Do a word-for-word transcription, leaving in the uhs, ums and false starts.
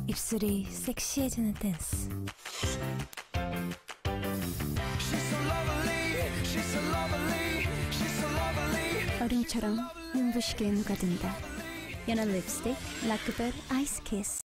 입술이 섹시해지는 댄스. 얼음처럼 눈부시게 녹아든다. 연한 립스틱 라크벨 아이스 키스.